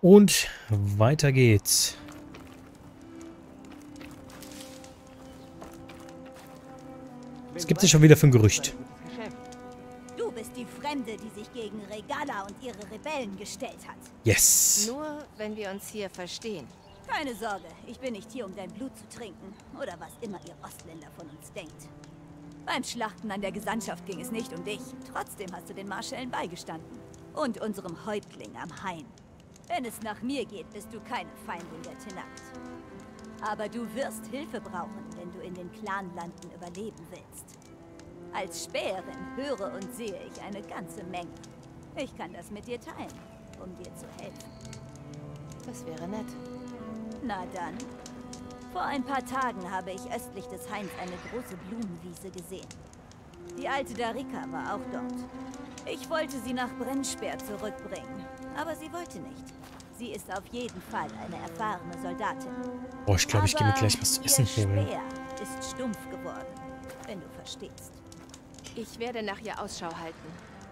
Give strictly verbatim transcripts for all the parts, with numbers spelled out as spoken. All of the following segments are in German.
Und weiter geht's. Was gibt's hier schon wieder für ein Gerücht? Du bist die Fremde, die sich gegen Regala und ihre Rebellen gestellt hat. Yes. Nur, wenn wir uns hier verstehen. Keine Sorge, ich bin nicht hier, um dein Blut zu trinken. Oder was immer ihr Ostländer von uns denkt. Beim Schlachten an der Gesandtschaft ging es nicht um dich. Trotzdem hast du den Marschällen beigestanden. Und unserem Häuptling am Hain. Wenn es nach mir geht, bist du keine Feindin der Tenakt. Aber du wirst Hilfe brauchen, wenn du in den Clanlanden überleben willst. Als Späherin höre und sehe ich eine ganze Menge. Ich kann das mit dir teilen, um dir zu helfen. Das wäre nett. Na dann. Vor ein paar Tagen habe ich östlich des Hains eine große Blumenwiese gesehen. Die alte Darika war auch dort. Ich wollte sie nach Brennspeer zurückbringen, aber sie wollte nicht. Sie ist auf jeden Fall eine erfahrene Soldatin. Oh, ich glaube, ich gehe mir gleich was zu essen holen. Speer ist stumpf geworden, wenn du verstehst. Ich werde nach ihr Ausschau halten.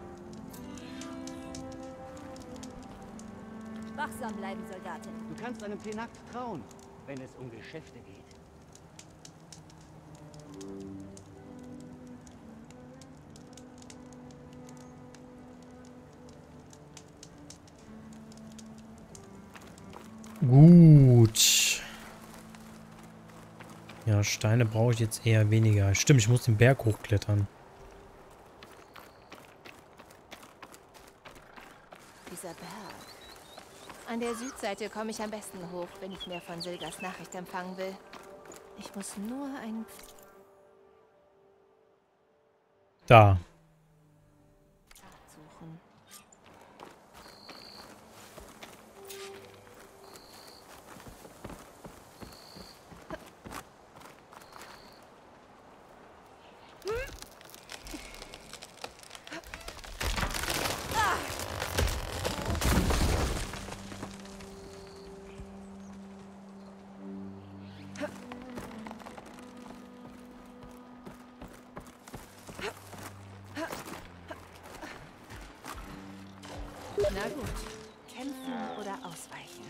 Wachsam bleiben, Soldatin. Du kannst einem Tenakt trauen, wenn es um Geschäfte geht. Gut. Ja, Steine brauche ich jetzt eher weniger. Stimmt, ich muss den Berg hochklettern. Dieser Berg. An der Südseite komme ich am besten hoch, wenn ich mehr von Silgas Nachricht empfangen will. Ich muss nur ein... Da. suchen. Na gut. Kämpfen oder ausweichen.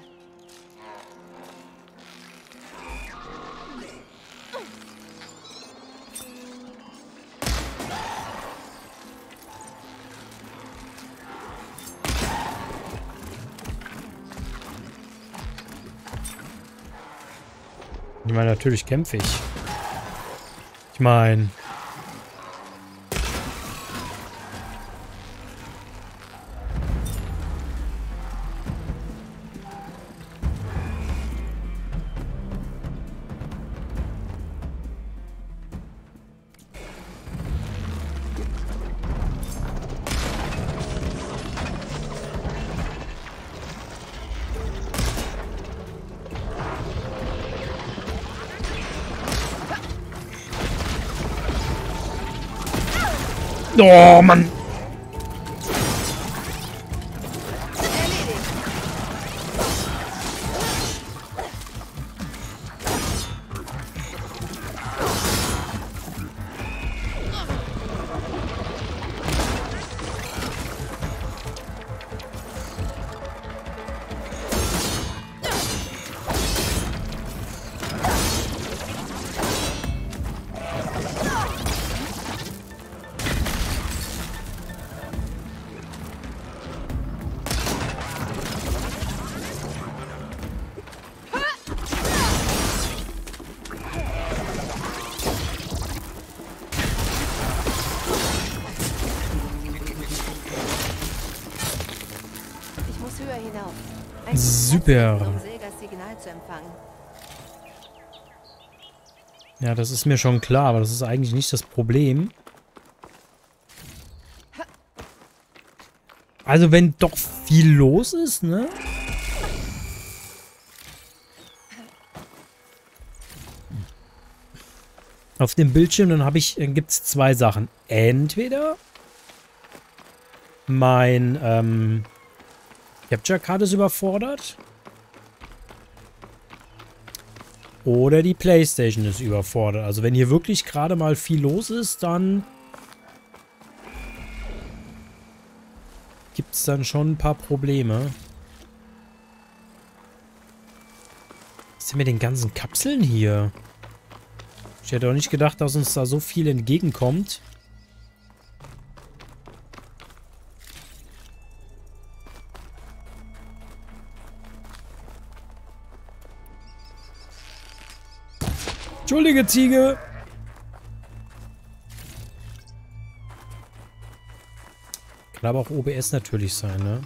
Ich meine, natürlich kämpfe ich. Ich meine... Oh, Mann! Höher hinauf. Ein Super. um Silgas Signal zu empfangen. Ja, das ist mir schon klar, aber das ist eigentlich nicht das Problem. Also wenn doch viel los ist, ne? Auf dem Bildschirm, dann habe ich, gibt es zwei Sachen. Entweder mein ähm, Capture Card ist überfordert. Oder die PlayStation ist überfordert. Also wenn hier wirklich gerade mal viel los ist, dann gibt es dann schon ein paar Probleme. Was ist denn mit den ganzen Kapseln hier? Ich hätte auch nicht gedacht, dass uns da so viel entgegenkommt. Entschuldige, Ziege! Kann aber auch O B S natürlich sein, ne?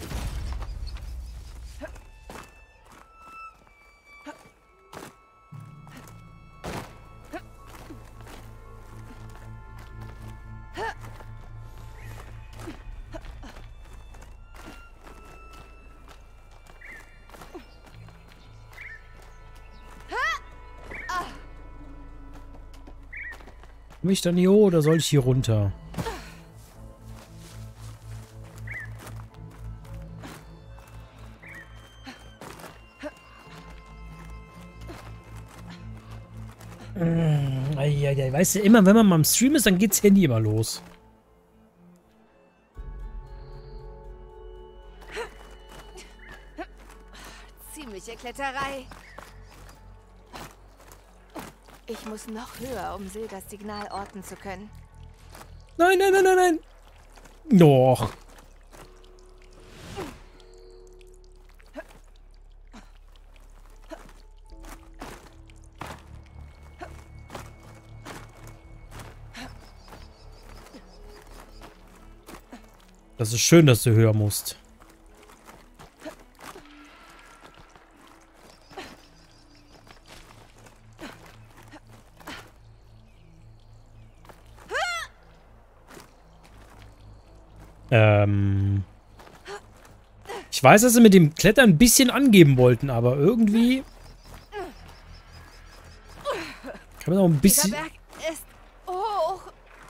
Komm ich dann hier hoch oder soll ich hier runter? Mmh, ei, ei, ei. Weißt du, immer wenn man mal im Stream ist, dann geht's Handy immer los. Ziemliche Kletterei. Ich muss noch höher, um Silgas Signal orten zu können. Nein, nein, nein, nein, nein. Doch. Das ist schön, dass du höher musst. Ähm. Ich weiß, dass sie mit dem Klettern ein bisschen angeben wollten, aber irgendwie kann man auch ein bisschen. Dieser Berg ist hoch.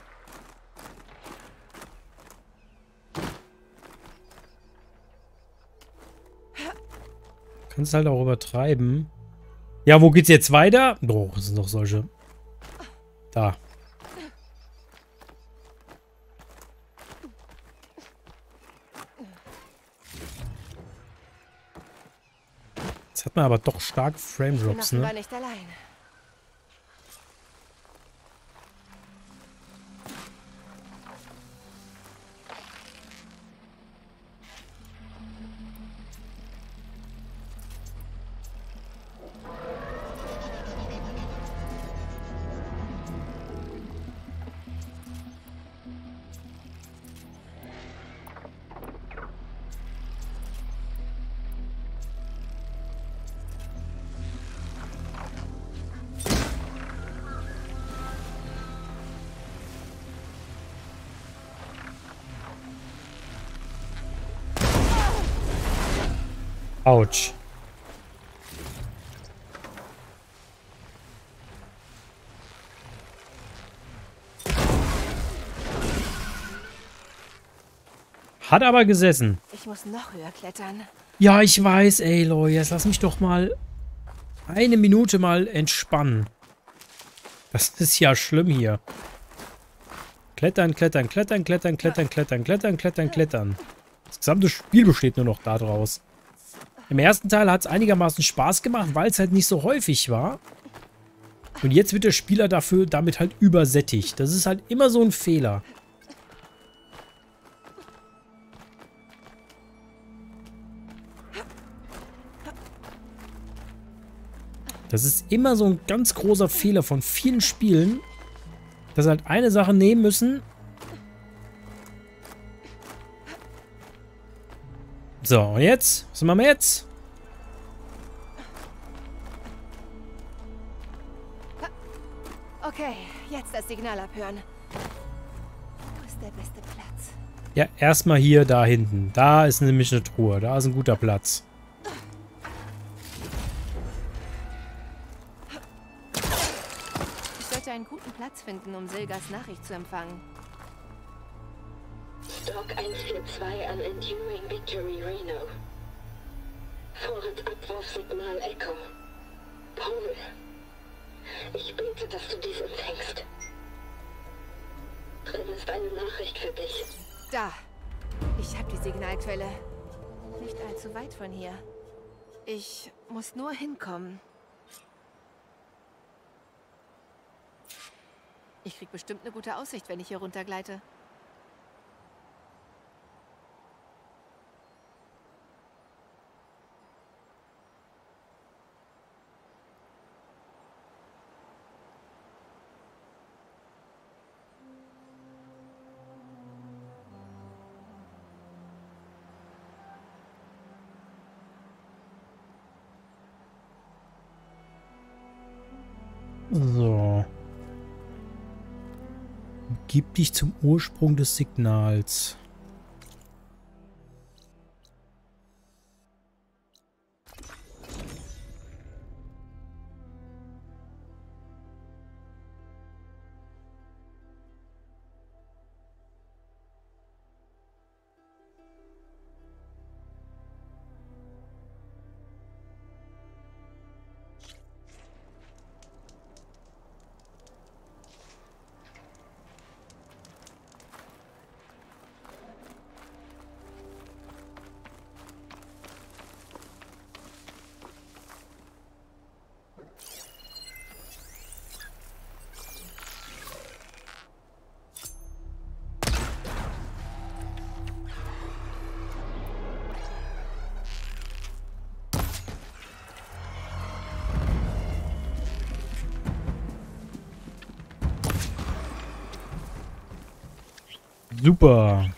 Kannst halt auch übertreiben. Ja, wo geht's jetzt weiter? Oh, das sind noch solche. Da. Jetzt hat man aber doch starke Frame-Drops, Ich bin ne? noch nicht allein. Autsch. Hat aber gesessen. Ich muss noch höher klettern. Ja, ich weiß, ey, Leute. Jetzt lass mich doch mal eine Minute mal entspannen. Das ist ja schlimm hier. Klettern, klettern, klettern, klettern, klettern, klettern, klettern, klettern, klettern. Das gesamte Spiel besteht nur noch daraus. Im ersten Teil hat es einigermaßen Spaß gemacht, weil es halt nicht so häufig war. Und jetzt wird der Spieler dafür damit halt übersättigt. Das ist halt immer so ein Fehler. Das ist immer so ein ganz großer Fehler von vielen Spielen, dass sie halt eine Sache nehmen müssen. So, und jetzt? Was machen wir jetzt? Okay, jetzt das Signal abhören. Wo ist der beste Platz? Ja, erstmal hier, da hinten. Da ist nämlich eine Truhe. Da ist ein guter Platz. Ich sollte einen guten Platz finden, um Silgas Nachricht zu empfangen. Stock eins vier zwei an Enduring Victory Reno. Vorratsabwurfsignal Echo. Paul, ich bete, dass du dies empfängst. Drin ist eine Nachricht für dich. Da. Ich habe die Signalquelle. Nicht allzu weit von hier. Ich muss nur hinkommen. Ich krieg bestimmt eine gute Aussicht, wenn ich hier runtergleite. So. Gib dich zum Ursprung des Signals. Super.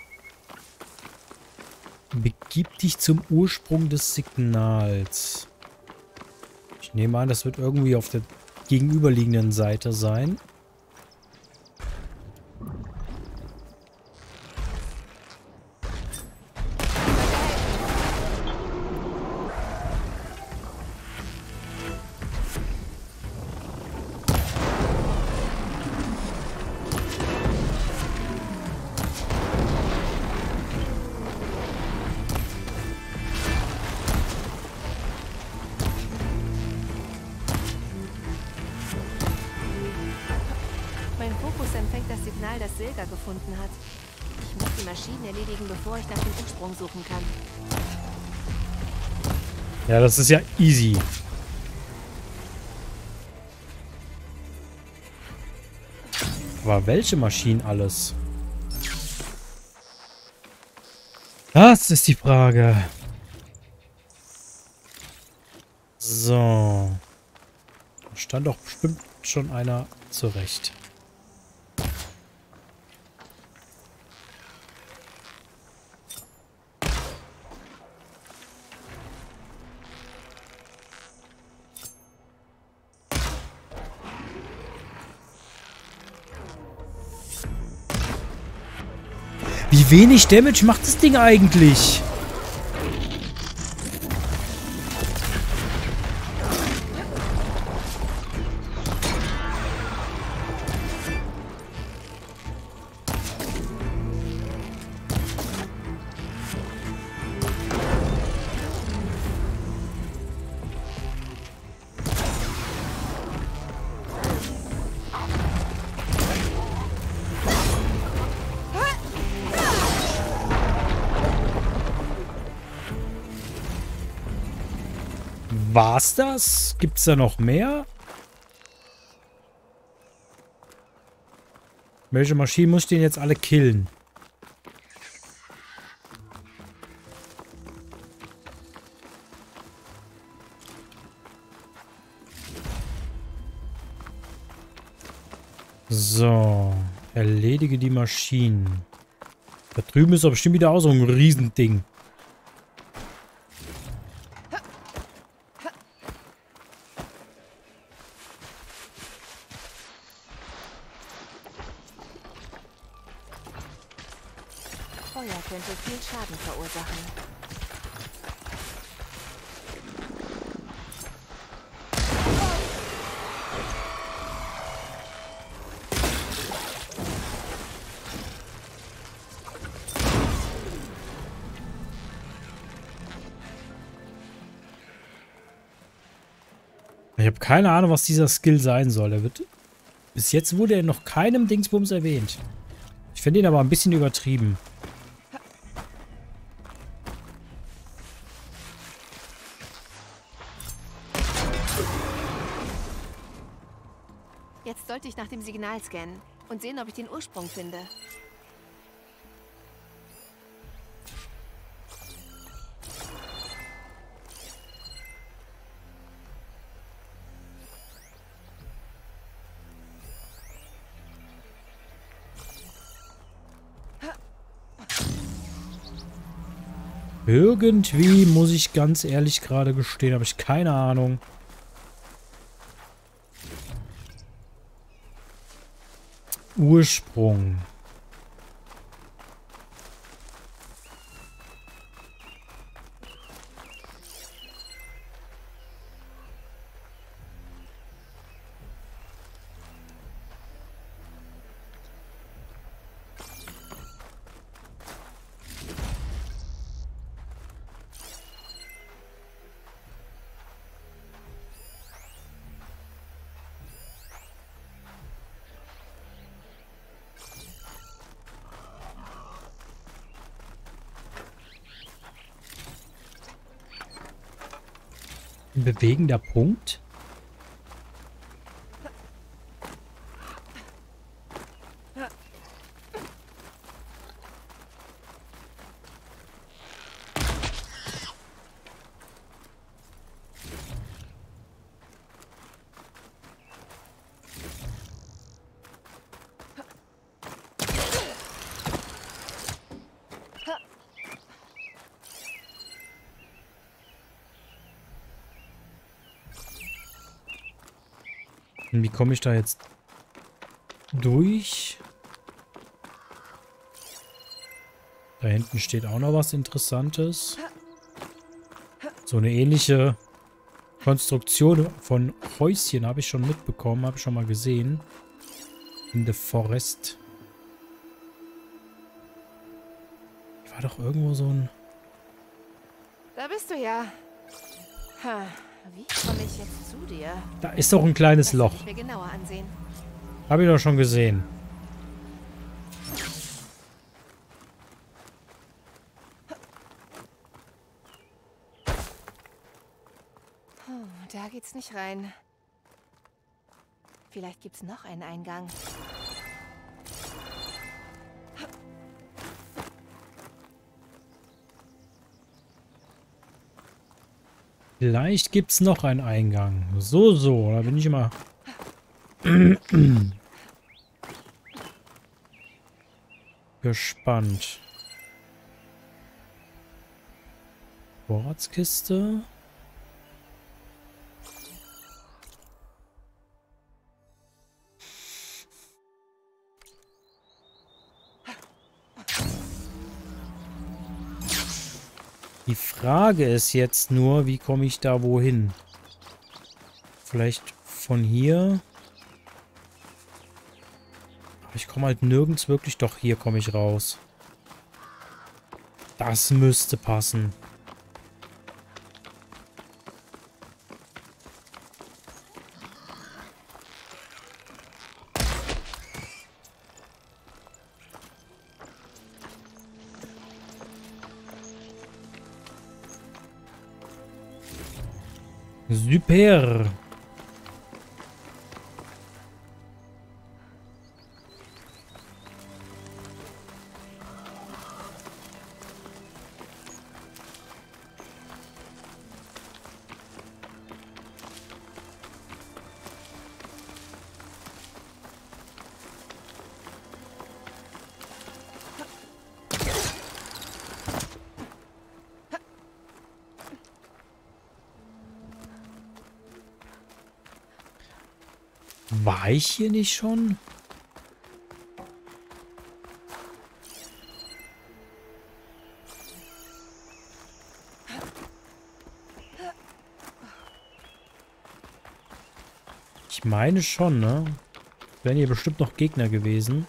Begib dich zum Ursprung des Signals. Ich nehme an, das wird irgendwie auf der gegenüberliegenden Seite sein. Mein Fokus empfängt das Signal, das Silga gefunden hat. Ich muss die Maschinen erledigen, bevor ich nach dem Ursprung suchen kann. Ja, das ist ja easy. Aber welche Maschinen alles? Das ist die Frage. So. Da stand doch bestimmt schon einer zurecht. Wie wenig Damage macht das Ding eigentlich? War's das? Gibt's da noch mehr? Welche Maschinen muss ich denn jetzt alle killen? So. Erledige die Maschinen. Da drüben ist doch bestimmt wieder auch so ein Riesending. Feuer könnte viel Schaden verursachen. Ich habe keine Ahnung, was dieser Skill sein soll. Er wird, bis jetzt wurde er noch keinem Dingsbums erwähnt. Ich finde ihn aber ein bisschen übertrieben. Jetzt sollte ich nach dem Signal scannen und sehen, ob ich den Ursprung finde. Irgendwie, muss ich ganz ehrlich gerade gestehen, habe ich keine Ahnung. Ursprung. Ein bewegender Punkt? Wie komme ich da jetzt durch? Da hinten steht auch noch was Interessantes. So eine ähnliche Konstruktion von Häuschen habe ich schon mitbekommen, habe ich schon mal gesehen. In the Forest. War doch irgendwo so ein... Da bist du ja. Ha, wie komme ich jetzt zu dir? Da ist doch ein kleines Das Loch. will ich mir genauer ansehen. Habe ich doch schon gesehen. Hm, da geht's nicht rein. Vielleicht gibt's noch einen Eingang. Vielleicht gibt es noch einen Eingang. So, so. Da bin ich immer... gespannt. Vorratskiste. Die Frage ist jetzt nur, wie komme ich da wohin? Vielleicht von hier. Aber ich komme halt nirgends wirklich. Doch, hier komme ich raus. Das müsste passen. Super. War ich hier nicht schon? Ich meine schon, ne? Wären hier bestimmt noch Gegner gewesen.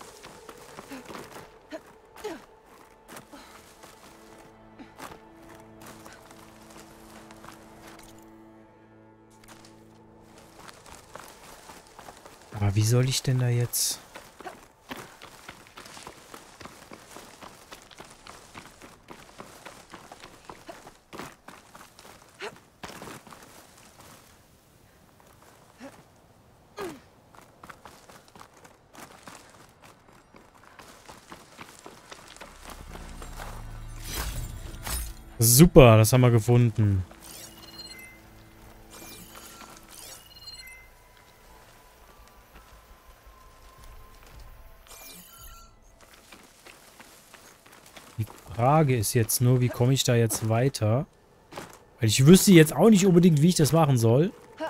Aber wie soll ich denn da jetzt... Super, das haben wir gefunden. Die Frage ist jetzt nur, wie komme ich da jetzt weiter? Weil ich wüsste jetzt auch nicht unbedingt, wie ich das machen soll.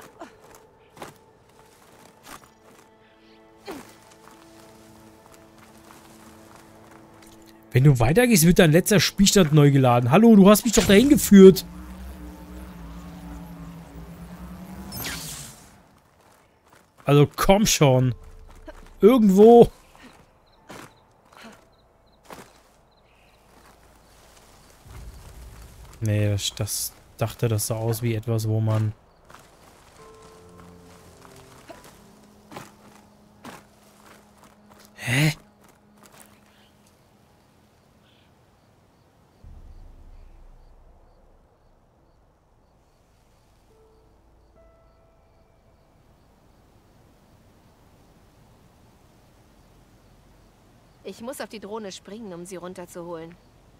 Wenn du weitergehst, wird dein letzter Spielstand neu geladen. Hallo, du hast mich doch dahin geführt. Also komm schon. Irgendwo. Nee, das, das dachte, das sah aus wie etwas, wo man... Hä? Ich muss auf die Drohne springen, um sie runterzuholen.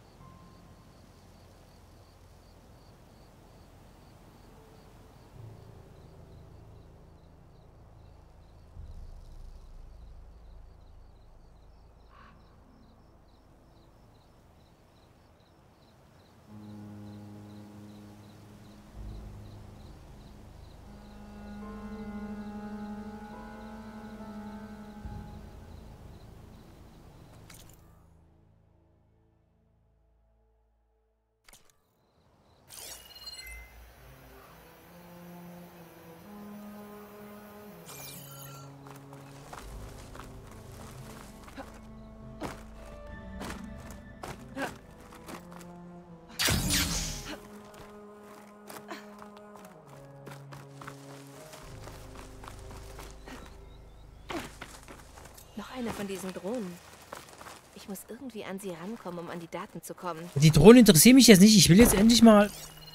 Noch eine von diesen Drohnen. Ich muss irgendwie an sie rankommen, um an die Daten zu kommen. Die Drohne interessiert mich jetzt nicht. Ich will jetzt endlich mal...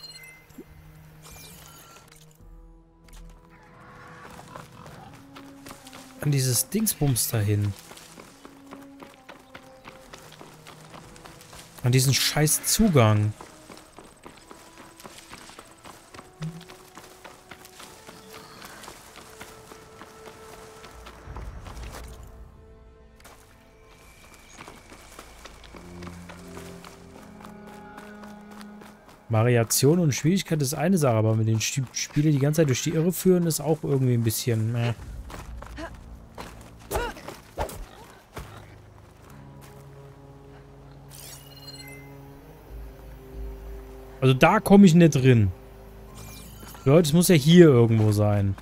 an dieses Dingsbums dahin. An diesen scheiß Zugang. Variation und Schwierigkeit ist eine Sache, aber mit den Spiele die ganze Zeit durch die Irre führen, ist auch irgendwie ein bisschen... Äh. Also da komme ich nicht drin. Leute, es muss ja hier irgendwo sein.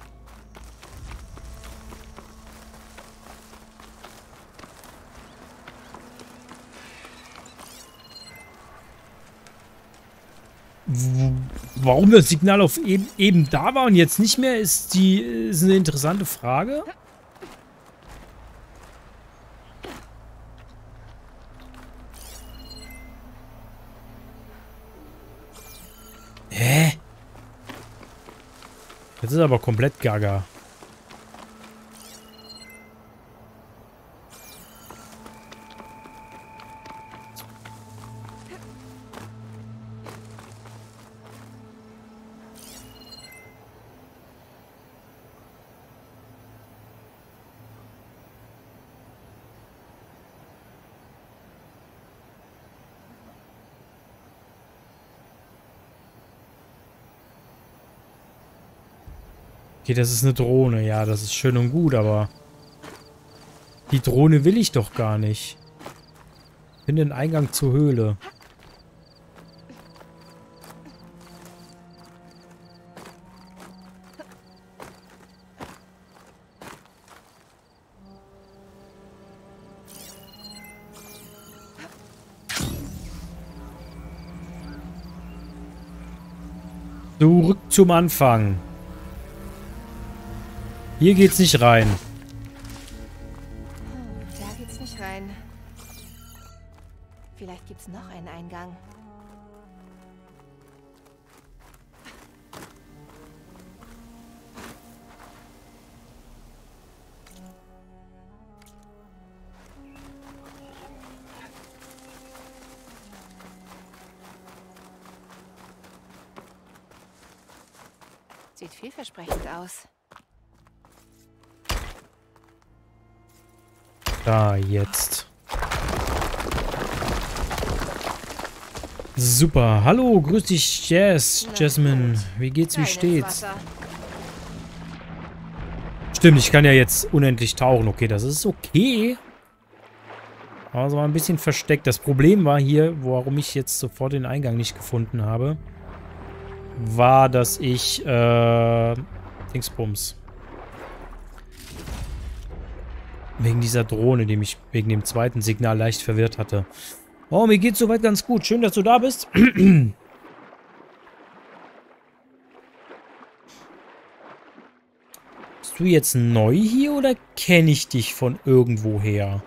Warum das Signal auf eben, eben da war und jetzt nicht mehr, ist die ist eine interessante Frage. Hä? Jetzt ist aber komplett gaga. Okay, das ist eine Drohne. Ja, das ist schön und gut, aber... die Drohne will ich doch gar nicht. Finde den Eingang zur Höhle. Zurück zum Anfang. Hier geht's nicht rein. Da geht's nicht rein. Vielleicht gibt's noch einen Eingang. Sieht vielversprechend aus. Da, jetzt. Super. Hallo, grüß dich, Jazz, Jasmine. Wie geht's, wie Rein ins steht's? Wasser. Stimmt, ich kann ja jetzt unendlich tauchen. Okay, das ist okay. Aber es war ein bisschen versteckt. Das Problem war hier, warum ich jetzt sofort den Eingang nicht gefunden habe, war, dass ich, äh, Dingsbums. Wegen dieser Drohne, die mich wegen dem zweiten Signal leicht verwirrt hatte. Oh, mir geht's soweit ganz gut. Schön, dass du da bist. Bist du jetzt neu hier oder kenne ich dich von irgendwoher?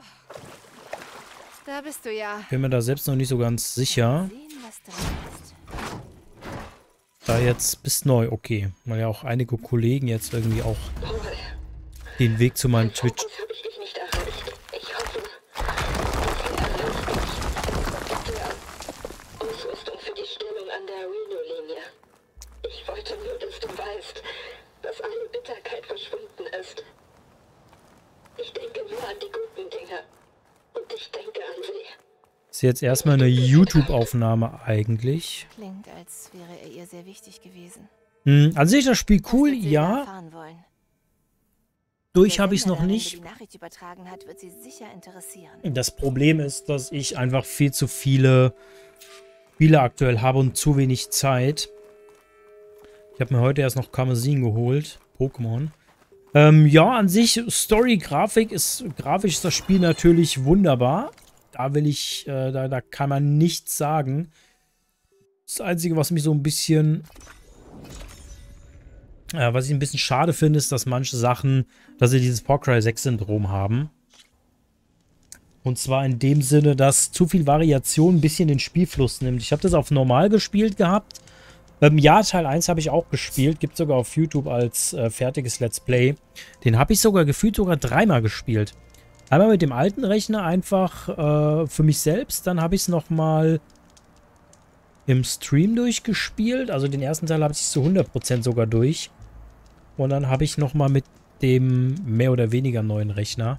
Da bist du ja. Bin mir da selbst noch nicht so ganz sicher. Sehen, was drin ist. Da jetzt bist neu, okay. Weil ja auch einige Kollegen jetzt irgendwie auch den Weg zu meinem Twitch. Fokus habe ich dich nicht erreicht. Ich hoffe, dass ihr erreicht mich. Der Ausrüstung für die Stellung an der Reno-Linie. Ich wollte nur, dass du weißt, dass alle Bitterkeit verschwunden ist. Ich denke nur an die guten Dinge. Und ich denke an sie. Ist jetzt erstmal eine YouTube-Aufnahme eigentlich. Klingt, als wäre er ihr sehr wichtig gewesen. Hm, an sich das Spiel Was cool, wird sie ja. erfahren wollen? Durch Der habe ich es Sender, noch der nicht. die Nachricht übertragen hat, wird sie sicher interessieren. Das Problem ist, dass ich einfach viel zu viele Spiele aktuell habe und zu wenig Zeit. Ich habe mir heute erst noch Karmesin geholt. Pokémon. Ähm, ja, an sich, Story, Grafik ist, grafisch ist das Spiel natürlich wunderbar. Da will ich, äh, da, da kann man nichts sagen. Das Einzige, was mich so ein bisschen, äh, was ich ein bisschen schade finde, ist, dass manche Sachen, dass sie dieses Far Cry sechs Syndrom haben. Und zwar in dem Sinne, dass zu viel Variation ein bisschen den Spielfluss nimmt. Ich habe das auf normal gespielt gehabt. Ähm, ja, Teil eins habe ich auch gespielt. Gibt sogar auf YouTube als äh, fertiges Let's Play. Den habe ich sogar gefühlt sogar dreimal gespielt. Einmal mit dem alten Rechner einfach äh, für mich selbst. Dann habe ich es nochmal im Stream durchgespielt. Also den ersten Teil habe ich zu hundert Prozent sogar durch. Und dann habe ich nochmal mit dem mehr oder weniger neuen Rechner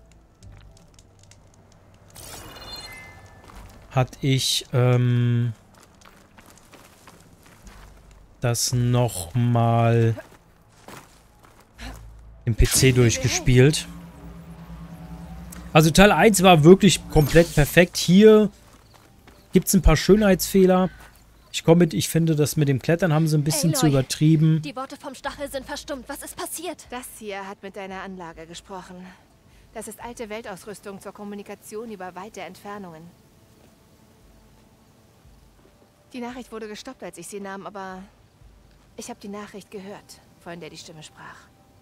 hatte ich ähm, das nochmal im P C durchgespielt. Also Teil eins war wirklich komplett perfekt. Hier gibt es ein paar Schönheitsfehler. Ich komme mit, ich finde, das mit dem Klettern haben sie ein bisschen Aloy, zu übertrieben. Die Worte vom Stachel sind verstummt. Was ist passiert? Das hier hat mit deiner Anlage gesprochen. Das ist alte Weltausrüstung zur Kommunikation über weite Entfernungen. Die Nachricht wurde gestoppt, als ich sie nahm, aber ich habe die Nachricht gehört, von der die Stimme sprach.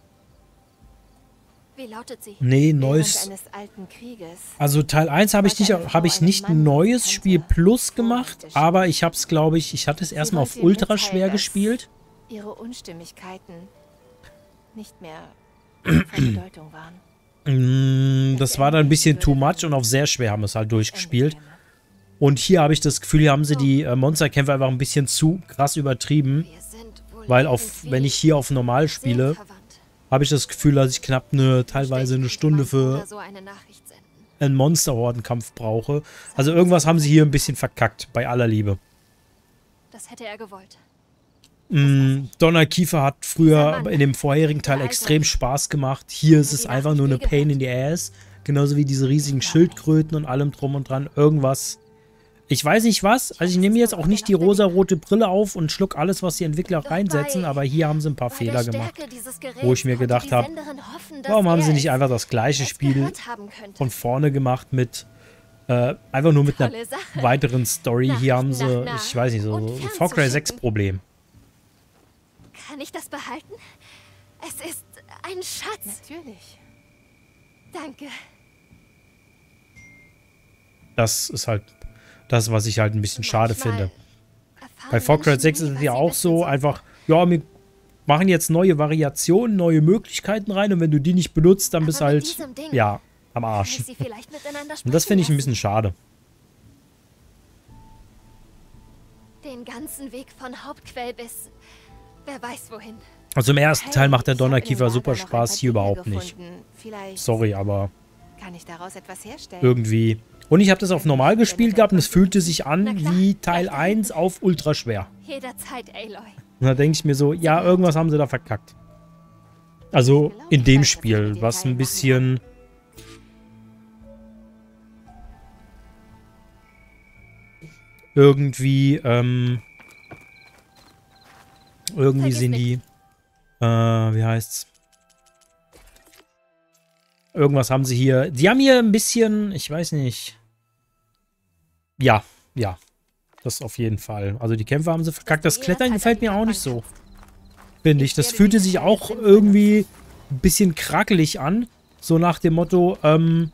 Wie lautet sie? Nee, Während neues. eines alten Krieges. Also Teil eins habe ich nicht, habe ich nicht ein neues Spiel Plus gemacht, aber ich habe es, glaube ich, ich hatte es erstmal auf Ultra schwer gespielt. Ihre Unstimmigkeiten nicht mehr von Bedeutung waren. Mm, Das war dann ein bisschen too much und auf sehr schwer haben wir es halt durchgespielt. Und hier habe ich das Gefühl, hier haben sie die äh, Monsterkämpfe einfach ein bisschen zu krass übertrieben. Wir sind wohl Weil auf, wenn ich hier auf normal spiele, seelenverwandt. habe ich das Gefühl, dass ich knapp eine, teilweise eine Stunde für So eine Nachricht senden. einen Monsterhordenkampf brauche. Also irgendwas haben sie hier ein bisschen verkackt, bei aller Liebe. Das hätte er gewollt. Mm, Donnerkiefer hat früher in dem vorherigen Teil extrem Spaß gemacht. Hier ist es einfach nur eine Pain in the Ass. Genauso wie diese riesigen Schildkröten und allem drum und dran. Irgendwas. Ich weiß nicht was. Also ich nehme jetzt auch nicht die rosarote Brille auf und schluck alles, was die Entwickler reinsetzen. Aber hier haben sie ein paar Bei Fehler der gemacht. Stärke dieses Geräts Wo ich mir konnte gedacht die habe, Senderin hoffen, dass warum haben er sie nicht es einfach das gleiche Spiel gehört haben könnte. von vorne gemacht mit äh, einfach nur mit einer Tolle Sache. weiteren Story. Hier haben sie, Nach, nach, ich weiß nicht, so, und so ein Far Cry sechs Problem. Kann ich das behalten? Es ist ein Schatz. Natürlich. Danke. Das ist halt das, was ich halt ein bisschen schade Manchmal finde. erfahren Bei Far Cry Menschen sechs nie, ist es was ja sie auch wissen so, sollten. einfach, ja, wir machen jetzt neue Variationen, neue Möglichkeiten rein und wenn du die nicht benutzt, dann bist du Aber mit halt, diesem Ding ja, am kann Arsch. ich sie vielleicht miteinander Und das sprechen finde ich ein lassen. bisschen schade. Den ganzen Weg von Hauptquell bis Wer weiß wohin. Also im ersten Hey, Teil macht der ich hab in dem Donnerkiefer Lager super noch ein Spaß, paar hier Dinge überhaupt nicht. gefunden. Vielleicht Sorry, aber kann ich daraus etwas herstellen. irgendwie. Und ich habe das auf normal gespielt gehabt und es fühlte sich Na an klar, wie Teil gleich eins auf ultra schwer. Jederzeit, Aloy. Und da denke ich mir so, ja, irgendwas haben sie da verkackt. Also in dem Spiel, was ein bisschen... Irgendwie, ähm... Irgendwie Vergiss sind die... Äh, wie heißt's? Irgendwas haben sie hier... Die haben hier ein bisschen... Ich weiß nicht... Ja, ja. Das auf jeden Fall. Also die Kämpfe haben sie verkackt. Das Klettern gefällt mir auch nicht so. Finde ich. Das fühlte sich auch irgendwie ein bisschen krackelig an. So nach dem Motto, ähm...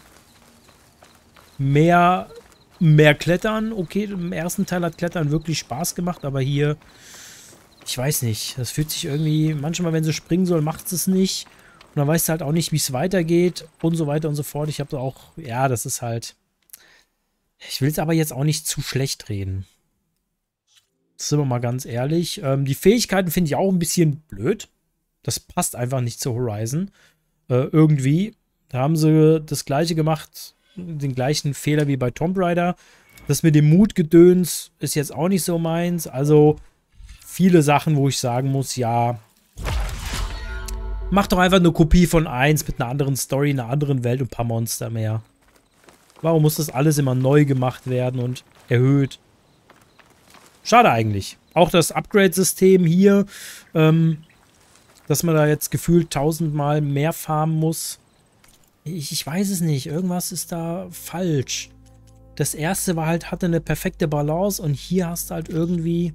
Mehr... Mehr Klettern. Okay, im ersten Teil hat Klettern wirklich Spaß gemacht, aber hier... Ich weiß nicht. Das fühlt sich irgendwie... Manchmal, wenn sie springen soll, macht es nicht. Und dann weißt du halt auch nicht, wie es weitergeht. Und so weiter und so fort. Ich habe auch... Ja, das ist halt... Ich will es aber jetzt auch nicht zu schlecht reden. Sind wir mal ganz ehrlich. Ähm, die Fähigkeiten finde ich auch ein bisschen blöd. Das passt einfach nicht zu Horizon. Äh, irgendwie. Da haben sie das gleiche gemacht. Den gleichen Fehler wie bei Tomb Raider. Das mit dem Mutgedöns ist jetzt auch nicht so meins. Also viele Sachen, wo ich sagen muss, ja, mach doch einfach eine Kopie von eins mit einer anderen Story, einer anderen Welt und ein paar Monster mehr. Warum muss das alles immer neu gemacht werden und erhöht? Schade eigentlich. Auch das Upgrade-System hier, ähm, dass man da jetzt gefühlt tausendmal mehr farmen muss. Ich, ich weiß es nicht. Irgendwas ist da falsch. Das erste war halt, hatte eine perfekte Balance und hier hast du halt irgendwie...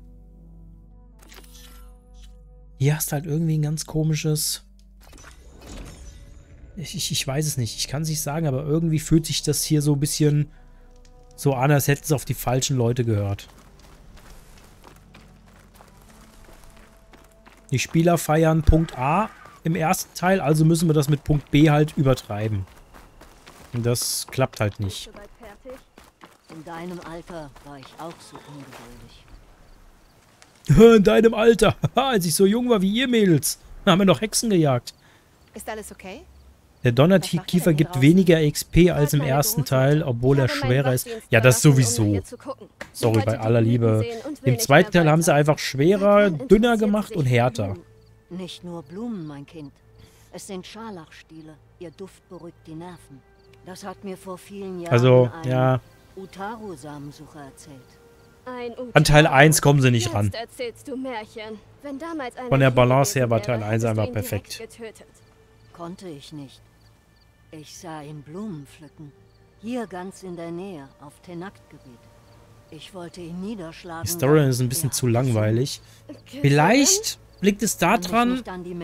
Hier hast du halt irgendwie ein ganz komisches... Ich, ich, ich weiß es nicht. Ich kann es nicht sagen, aber irgendwie fühlt sich das hier so ein bisschen so an, als hätten es auf die falschen Leute gehört. Die Spieler feiern Punkt A im ersten Teil, also müssen wir das mit Punkt B halt übertreiben. Und das klappt halt nicht. In deinem Alter war ich auch so ungeduldig. In deinem Alter, als ich so jung war wie ihr Mädels, da haben wir noch Hexen gejagt. Ist alles okay? Der Donnerkiefer gibt weniger X P als im ersten Teil, obwohl er schwerer ist. Ja, das sowieso. Sorry, bei aller Liebe. Im zweiten Teil haben sie einfach schwerer, dünner gemacht und härter. Nicht nur Blumen, mein Kind. Es sind Scharlachstiele. Ihr Duft beruhigt die Nerven. Das hat mir vor vielen Jahren Also, ein ja. Utaru-Samensucher erzählt. An Teil eins kommen sie nicht ran. Von der Balance her war Teil eins einfach perfekt. Konnte ich nicht. Ich sah ihn Blumen pflücken. Hier ganz in der Nähe, auf Tenakt-Gebiet. Ich wollte ihn niederschlagen. Die Story ist ein bisschen zu langweilig. Vielleicht liegt es daran,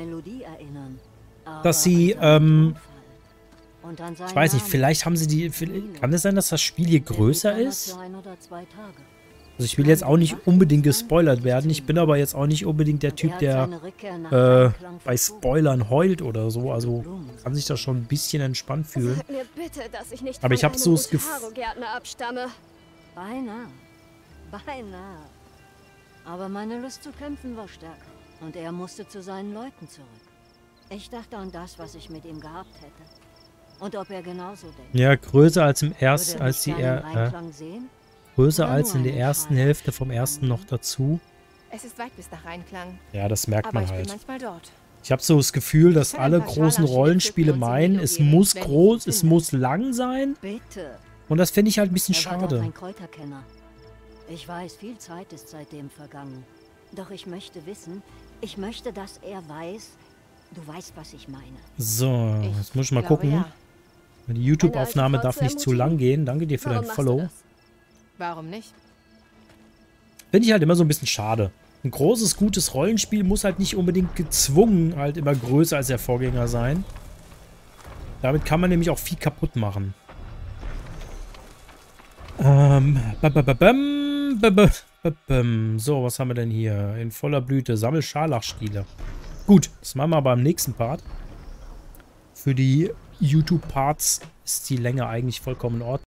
dass sie, ähm, ich weiß nicht, vielleicht haben sie die, kann es sein, dass das Spiel hier größer ist? Also ich will jetzt auch nicht unbedingt gespoilert werden. Ich bin aber jetzt auch nicht unbedingt der Typ, der äh, bei Spoilern heult oder so. Also kann sich das schon ein bisschen entspannt fühlen. Aber ich habe so das Gefühl... Beinahe. Beinahe. Aber meine Lust zu kämpfen war stärker. Und er musste zu seinen Leuten zurück. Ich dachte an das, was ich mit ihm gehabt hätte. Und ob er genauso denkt. Ja, größer als im ersten, als die er... Äh, größer als in der ersten Hälfte vom ersten noch dazu. Es ist weit bis nach Reinklang. Ja, das merkt man Aber ich halt. bin manchmal dort. Ich habe so das Gefühl, dass alle großen Rollenspiele meinen, es muss groß, es muss lang sein. Bitte. Und das finde ich halt ein bisschen Er war schade. doch ein Kräuterkenner. Ich weiß, viel Zeit ist seitdem vergangen. Doch ich möchte wissen, ich möchte, dass er weiß, du weißt, was ich meine. So, Ich jetzt muss ich mal glaube, gucken. ja. Die YouTube-Aufnahme darf nicht zu lang gehen. Danke dir für dein Follow. Warum nicht? Finde ich halt immer so ein bisschen schade. Ein großes, gutes Rollenspiel muss halt nicht unbedingt gezwungen halt immer größer als der Vorgänger sein. Damit kann man nämlich auch viel kaputt machen. Ähm, babababam, babababam. So, was haben wir denn hier? In voller Blüte. Sammel Scharlachstiele. Gut, das machen wir aber im nächsten Part. Für die YouTube-Parts ist die Länge eigentlich vollkommen in Ordnung.